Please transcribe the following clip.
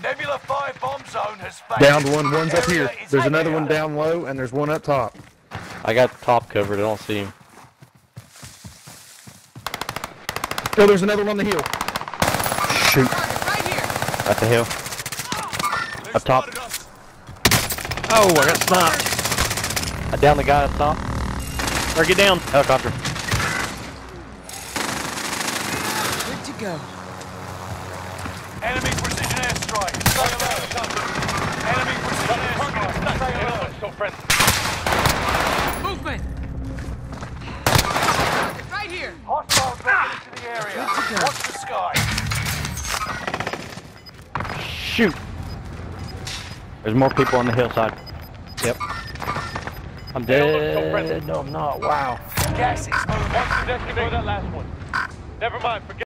Nebula 5 bomb zone has failed. Downed one. One's up here. Area is There's another clear. one down low, and there's one up top. I got the top covered. I don't see him. Oh, there's another one on the hill. Shoot. Right here. At the hill. Up top. Oh, I got sniped. I downed the guy up top. Or get down. Helicopter. Good to go. Enemy precision airstrike. Stay alert. Enemy precision airstrike. Stay alert. Movement. Right here. Hostiles moving into the area. Good to go. Watch the sky. Shoot. There's more people on the hillside. Yep. I'm dead. No, I'm not. Wow. Gas is moving. That last one. Never mind. Forget